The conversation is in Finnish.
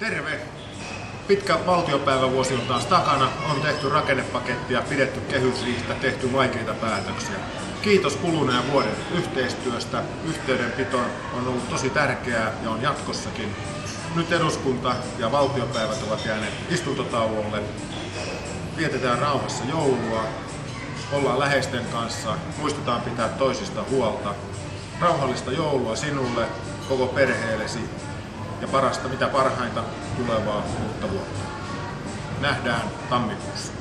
Terve! Pitkä valtiopäivävuosi on taas takana, on tehty rakennepakettia, pidetty kehysriihtä, tehty vaikeita päätöksiä. Kiitos kuluneen vuoden yhteistyöstä. Yhteydenpito on ollut tosi tärkeää ja on jatkossakin. Nyt eduskunta ja valtiopäivät ovat jääneet istuntotauolle. Vietetään rauhassa joulua, ollaan läheisten kanssa, muistetaan pitää toisista huolta. Rauhallista joulua sinulle, koko perheellesi ja mitä parhainta tulevaa uutta vuotta. Nähdään tammikuussa.